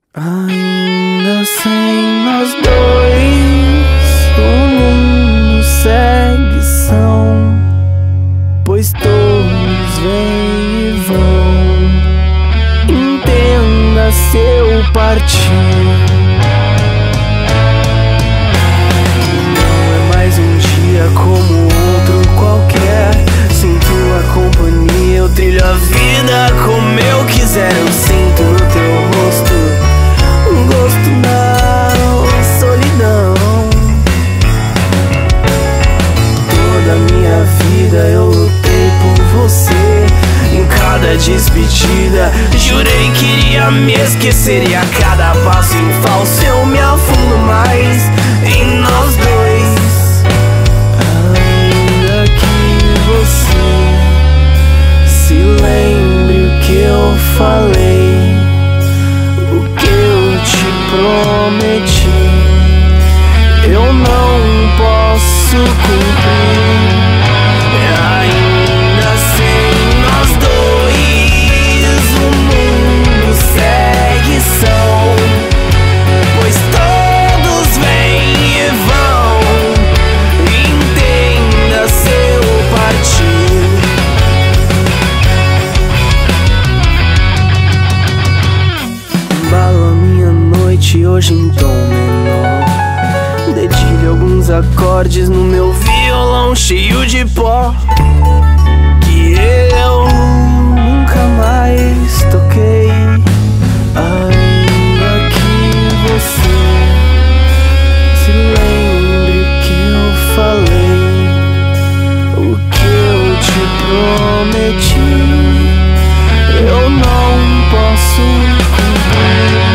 Ainda sem nós dois, o mundo segue são, pois todos vêm e vão. Entenda seu partir. Não é mais um dia como outro qualquer. Sinto a companhia, eu trilho a vida como eu quiser. Eu sinto no teu rosto um gosto na solidão. Toda minha vida eu lutei por você. Em cada despedida jurei que iria me esquecer, e a cada passo em falso eu me afundo mais em nós dois. Ainda que você se lembre o que eu falei, o que eu te prometi, eu não posso cumprir. Ainda sem nós dois, o mundo segue são, pois todos vêm e vão. Entenda seu partir. Embala minha noite hoje em tom menor. Dedilho alguns acordes no meu violão cheio de pó, que eu nunca mais toquei. Ainda que você se lembre o que eu falei, o que eu te prometi, eu não posso cumprir.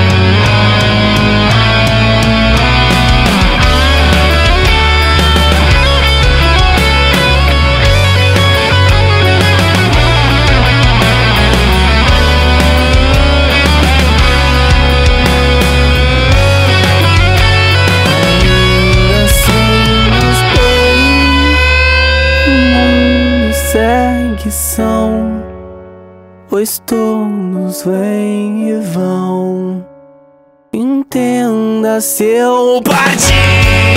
Segue são, pois todos vêm e vão. Entenda seu partir.